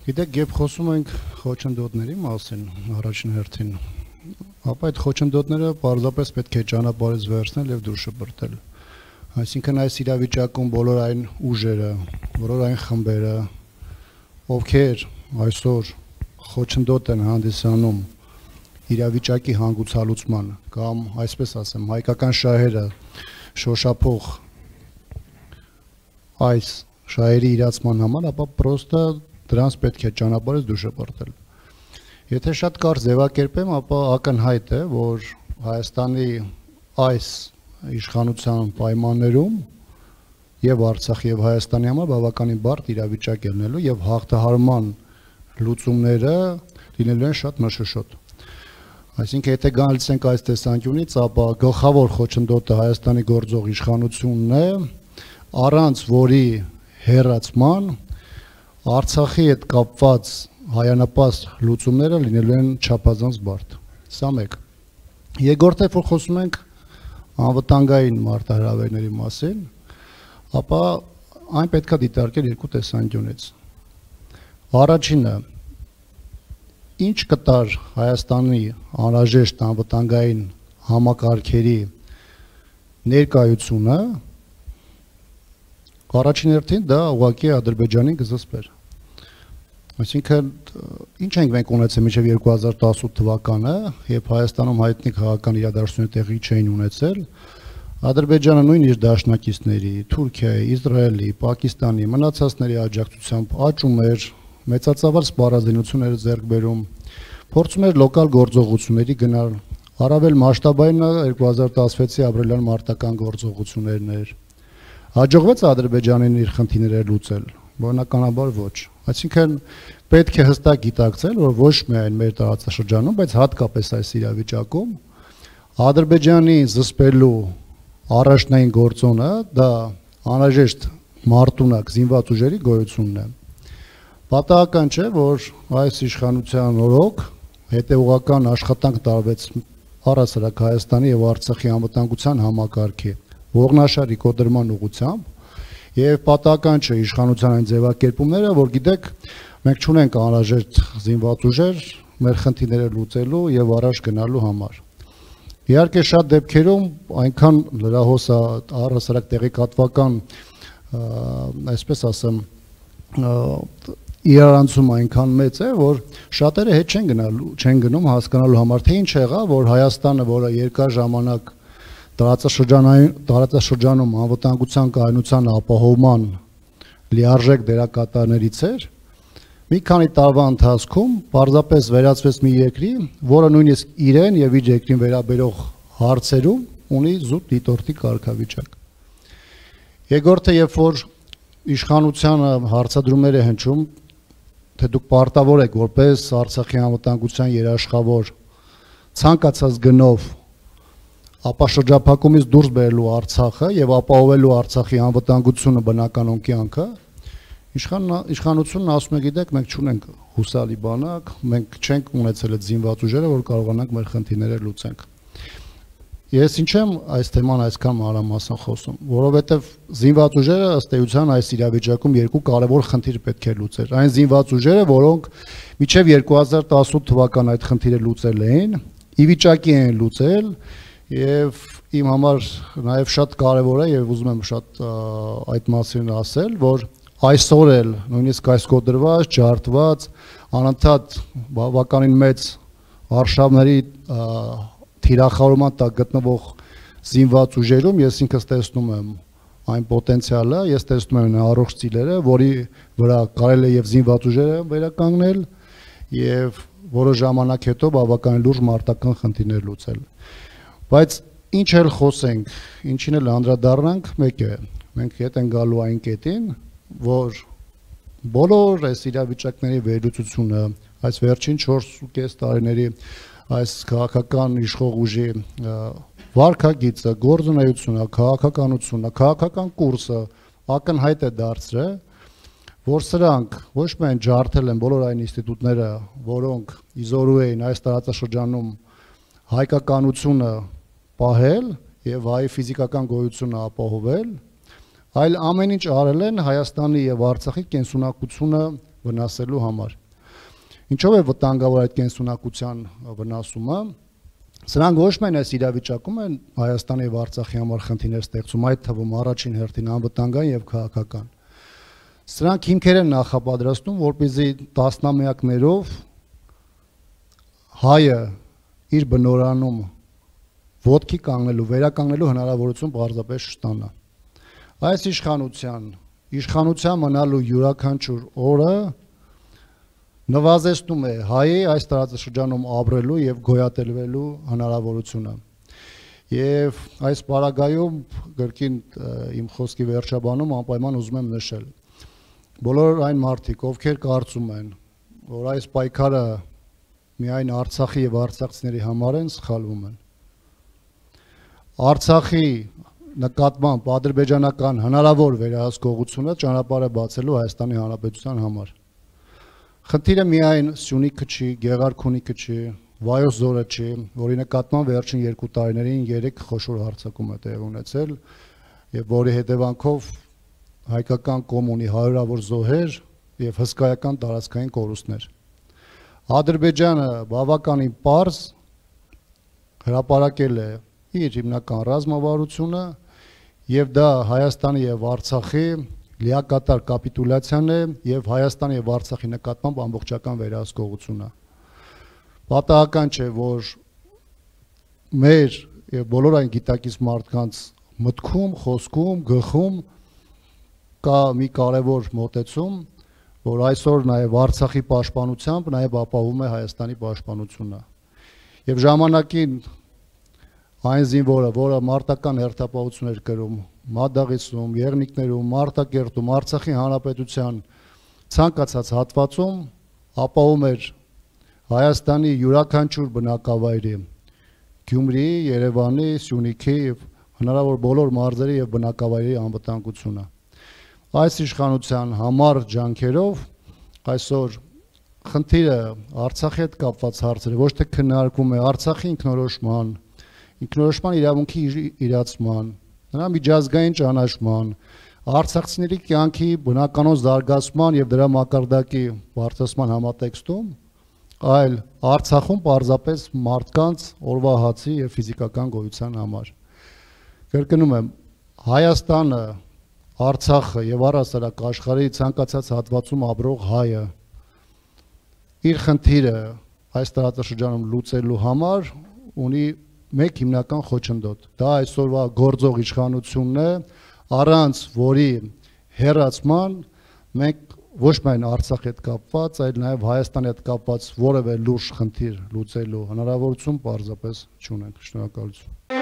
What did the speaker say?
Գիտեք, երբ խոսում ենք խոչընդոտների մասին, առաջին հերթին, ապա այդ խոչընդոտները պարզապես պետք է ճանապարհից վերցնել եւ դուրս շպրտել։ Այսինքն այս իրավիճակում բոլոր այն ուժերը, բոլոր այն խմբերը, ովքեր այսօր խոչընդոտ են հանդիսանում իրավիճակի հանգուցալուծման կամ այսպես ասեմ, հայկական շահերը շոշափող այս շահերի իրացման համար, ապա պրոստը դրանց պետք է ճանապարհից դուրս շպրտել։ Եթե շատ կարճ ձևակերպեմ, ապա ակնհայտ է, որ Հայաստանի այս իշխանության պայմաններում եւ Արցախի եւ Հայաստանի համար բավականին բարդ իրավիճակ է լինելու եւ հաղթահարման լուծումները լինելու են շատ մշուշոտ։ Այսինքն, եթե գալիս ենք այս տեսանկյունից, ապա գլխավոր խոչընդոտը Հայաստանի գործող իշխանությունն է, առանց որի հերացման Արցախի հետ կապված հայանապաստ լուծումները լինելու են չափազանց բարդ։ Սա մեկ։ Երկրորդը, որ խոսում ենք անվտանգային մարտահրավերների մասին, ապա այն պետք է դիտարկել երկու տեսանկյունից։ Առաջինը, ինչ կտար Հայաստանի անհրաժեշտ անվտանգային համակարգերի ներկայությունը, առաջին հերթին դա ուղղակի Ադրբեջանին կզսպեր։ Այսինքն, ինչ ենք մենք ունեցել մինչև 2018 թվականը, երբ Հայաստանում հայտնի քաղաքական իրադարձությունները տեղի չէին ունեցել, Ադրբեջանը նույն իր դաշնակիցների, Թուրքիայի, Իսրայելի, Պակիստանի, մնացածների աջակցությամբ աճում էր, մեծածավալ սպառազինություններ ձեռք բերում, փորձում էր լոկալ գործողությունների գնալ, առավել մասշտաբայինը 2016-ի ապրիլյան մարտական գործողություններն էր։ Հաջողվեց Ադրբեջանին իր խնդիրները լուծել, բնականաբար ոչ։ Այսինքն պետք է հստակ գիտակցել, որ ոչ միայն մեր տարածաշրջանում, բայց հատկապես այս իրավիճակում Ադրբեջանի զսպելու առաջնային գործոնը դա անհրաժեշտ մարտունակ զինված ուժերի գոյությունն է։ Պատահական չէ, որ այս իշխանության օրոք հետևողական աշխատանք տարվեց առհասարակ Հայաստանի եւ Արցախի անվտանգության համակարգի ողնաշարի կոտրման ուղղությամբ եւ պատահական չէ իշխանության այն ձևակերպումները, որ գիտեք, մենք չունենք անհրաժեշտ զինված ուժեր մեր խնդիրները լուծելու եւ առաջ գնալու համար։ Իհարկե շատ դեպքերում այնքան լրահոս առհասարակ տեղեկատվական, այսպես ասեմ, իրարանցում այնքան մեծ է, որ շատերը հետ չեն գնում հասկանալու համար, թե ինչ եղավ, որ Հայաստանը, որը երկար ժամանակ տարածաշրջանում անվտանգության կայունության ապահովման լիարժեք դերակատարներից էր, մի քանի տարվա ընթացքում պարզապես վերածվեց մի երկրի, որը նույնիսկ իրեն եւ իր երկրին վերաբերող հարցերում ունի զուտ դիտորդի կարգավիճակ։ Երկրորդը, երբ որ իշխանությանը հարցադրումներ է հնչում, թե դուք պարտավոր եք որպես Արցախի անվտանգության երաշխավոր ցանկացած գնով ապա շրջափակումից դուրս բերելու Արցախը եւ ապահովելու Արցախի անվտանգությունը բնականոն կյանքը, իշխանությունն ասում է, գիտեք, մենք չունենք հուսալի բանակ, մենք չենք ունեցել այդ զինված ուժերը, որ կարողանանք մեր խնդիրները լուծենք։ Ես ինչ եմ այս թեման այսքան մանրամասն խոսում, որովհետեւ զինված ուժերը ըստ էության այս իրավիճակում երկու կարևոր խնդիր պետք է լուծեր։ Այն զինված ուժերը, որոնք մինչեւ 2018 թվական այդ խնդիրը լուծել էին, ի վիճակի են լուծել եւ իմ համար նաեւ շատ կարեւոր է եւ ուզում եմ շատ այդ մասին ասել, որ այսօր էլ նույնիսկ այս կոտրված, ջարդված, անընդհատ բավականին մեծ արշավների թիրախավորման տակ գտնվող զինված ուժերում ես ինքս տեսնում եմ այն պոտենցիալը, ես տեսնում եմ առողջ ծիլերը, որի վրա կարելի է եւ զինված ուժերը վերականգնել եւ որոշ ժամանակ հետո բավականին լուրջ մարտական խնդիրներ լուծել։ Բայց ինչ էլ խոսենք, ինչին էլ անդրադառնանք, մեկ է, մենք հետ են գալու այն կետին, որ բոլոր այս իրավիճակների վերլուծությունը, այս վերջին 4.5 տարիների այս քաղաքական իշխող ուժի վարքագիծը, գործունեությունը, քաղաքականությունը, քաղաքական կուրսը ակնհայտ է դարձրել, որ սրանք ոչ միայն ջարդել են բոլոր այն ինստիտուտները, որոնք իզորու էին այս տարածաշրջանում հայկականությունը պահել եւ հայ ֆիզիկական գոյությունը ապահովել, այլ ամեն ինչ արել են Հայաստանի եւ Արցախի կենսունակությունը վնասելու համար։ Ինչով է վտանգավոր այդ կենսունակության վնասումը։ Սրանք ոչ միայն այս իրավիճակում են Հայաստանի եւ Արցախի համար խնդիրներ ստեղծում, այդ թվում առաջին հերթին անվտանգային եւ քաղաքական։ Սրանք հիմքեր են նախապատրաստում, որպեսզի տասնամյակներով հայը իր բնորանում ոտքի կանգնելու, վերականգնելու հնարավորություն պարզապես չստանա։ Այս իշխանության մնալու յուրաքանչյուր օրը նվազեցնում է հայի այս տարածաշրջանում ապրելու եւ գոյատևելու հնարավորությունը։ Եվ այս պարագայում գրքին իմ խոսքի վերջաբանում անպայման ուզում եմ նշել։ Բոլոր այն մարդիկ, ովքեր կարծում են, որ այս պայքարը միայն Արցախի եւ արցախցիների համար են, սխալվում են։ Արցախի նկատմամբ ադրբեջանական հնարավոր վերահսկողությունը ճանապարհ է բացելու Հայաստանի Հանրապետության համար։ Խնդիրը միայն Սյունիքը չի, Գեղարքունիքը չի, Վայոց ձորը չի, որի նկատմամբ վերջին 2 տարիներին 3 խոշոր հարձակում է տեղի ունեցել եւ որի հետևանքով հայկական կոմունի հարյուրավոր զոհեր եւ հսկայական տարածքային կորուստներ։ Ադրբեջանը բավականին պարզ հրապարակել է իր հիմնական ռազմավարությունը եւ դա Հայաստանի եւ Արցախի լիակատար կապիտուլյացիան է եւ Հայաստանի եւ Արցախի նկատմամբ ամբողջական վերահսկողությունը։ Պատահական չէ, որ մեր եւ բոլոր այն գիտակից մարդկանց մտքում, խոսքում, գլխում կա մի կարևոր մոտեցում, որ այսօր նաեւ Արցախի պաշտպանությամբ նաեւ ապահովում է Հայաստանի պաշտպանությունը։ Եվ ժամանակին այն զինվորը, որը մարտական հերթապահություն էր կրում Մադաղիսում, Եղնիկներում, Մարտակերտում, Արցախի Հանրապետության ցանկացած հատվածում ապահովում էր Հայաստանի յուրաքանչյուր բնակավայրի, Գյումրիի, Երևանի, Սյունիքի եւ հնարավոր բոլոր մարզերի եւ բնակավայրերի անվտանգությունը։ Այս իշխանության համար ջանքերով այսօր խնդիրը Արցախի հետ կապված հարցերը ոչ թե քննարկվում է Արցախի ինքնորոշման իրավունքի իրացման, նրա միջազգային ճանաչման, արցախցիների կյանքի բնականոն զարգացման եւ դրա մակարդակի բարձրացման համատեքստում, այլ Արցախում պարզապես մարդկանց օրվա հացի եւ ֆիզիկական գոյության համար։ Կրկնում եմ, Հայաստանը, Արցախը եւ առհասարակ աշխարհի ցանկացած հատվածում ապրող հայը իր խնդիրը այս տարածաշրջանում լուծելու համար ունի մեկ հիմնական խոչընդոտ։ Դա այսօրվա գործող իշխանությունն է, առանց որի հեռացման մենք ոչ միայն Արցախի հետ կապված, այլ նաև Հայաստանի հետ կապված որևէ լուրջ խնդիր լուծելու հնարավորություն պարզապես չունենք։ Շնորհակալություն։